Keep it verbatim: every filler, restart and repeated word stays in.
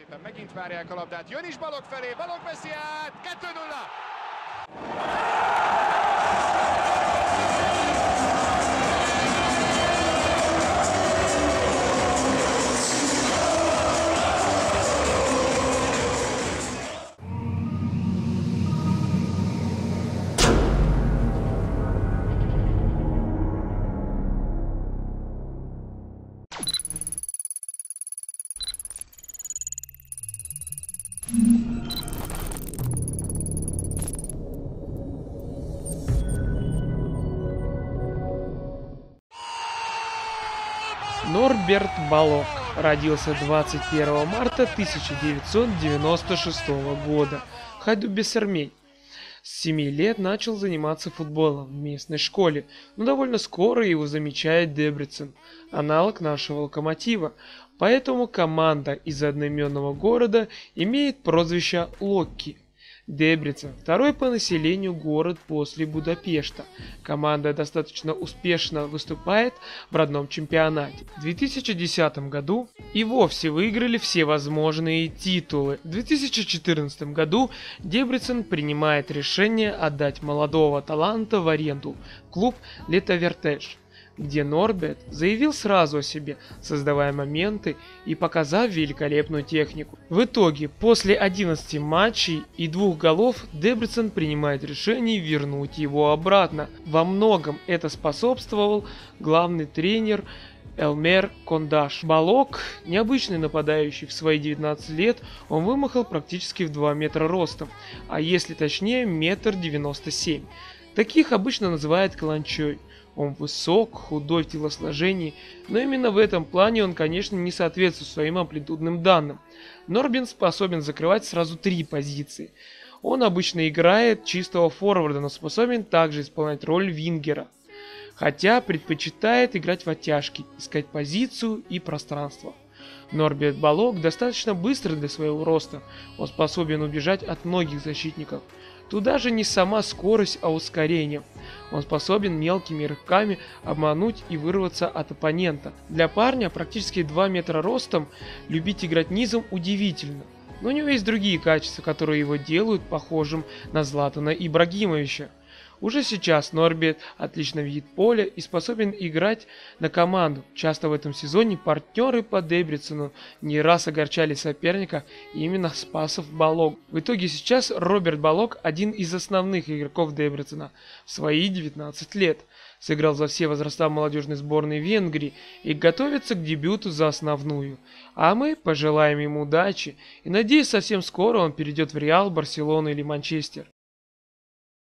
Szépen megint várják a labdát, jön is Balogh felé, Balogh veszi át, kettő nulla! Норберт Балогh родился двадцать первого марта тысяча девятьсот девяносто шестого года в Хайду-Бессермень. С семи лет начал заниматься футболом в местной школе, но довольно скоро его замечает Дебрецен, аналог нашего Локомотива, поэтому команда из одноименного города имеет прозвище Локки. Дебрецен – второй по населению город после Будапешта. Команда достаточно успешно выступает в родном чемпионате. В две тысячи десятом году и вовсе выиграли все возможные титулы. В две тысячи четырнадцатом году Дебрецен принимает решение отдать молодого таланта в аренду в клуб Летавертеж, где Норберт заявил сразу о себе, создавая моменты и показав великолепную технику. В итоге, после одиннадцати матчей и двух голов, Дебрецен принимает решение вернуть его обратно. Во многом это способствовал главный тренер Элмер Кондаш. Балогh, необычный нападающий, в свои девятнадцать лет он вымахал практически в два метра ростом, а если точнее, метр девяносто семь. Таких обычно называют каланчой. Он высок, худой в телосложении, но именно в этом плане он, конечно, не соответствует своим амплитудным данным. Норбин способен закрывать сразу три позиции. Он обычно играет чистого форварда, но способен также исполнять роль вингера, хотя предпочитает играть в оттяжки, искать позицию и пространство. Норберт Балогh достаточно быстро для своего роста, он способен убежать от многих защитников. Тут даже не сама скорость, а ускорение. Он способен мелкими рывками обмануть и вырваться от оппонента. Для парня практически два метра ростом любить играть низом удивительно. Но у него есть другие качества, которые его делают похожим на Златана Ибрагимовича. Уже сейчас Норберт отлично видит поле и способен играть на команду. Часто в этом сезоне партнеры по Дебрецену не раз огорчали соперника именно с пасов Балогh. В итоге сейчас Роберт Балогh один из основных игроков Дебрецена в свои девятнадцать лет. Сыграл за все возраста молодежной сборной Венгрии и готовится к дебюту за основную. А мы пожелаем ему удачи и надеюсь, совсем скоро он перейдет в Реал, Барселону или Манчестер.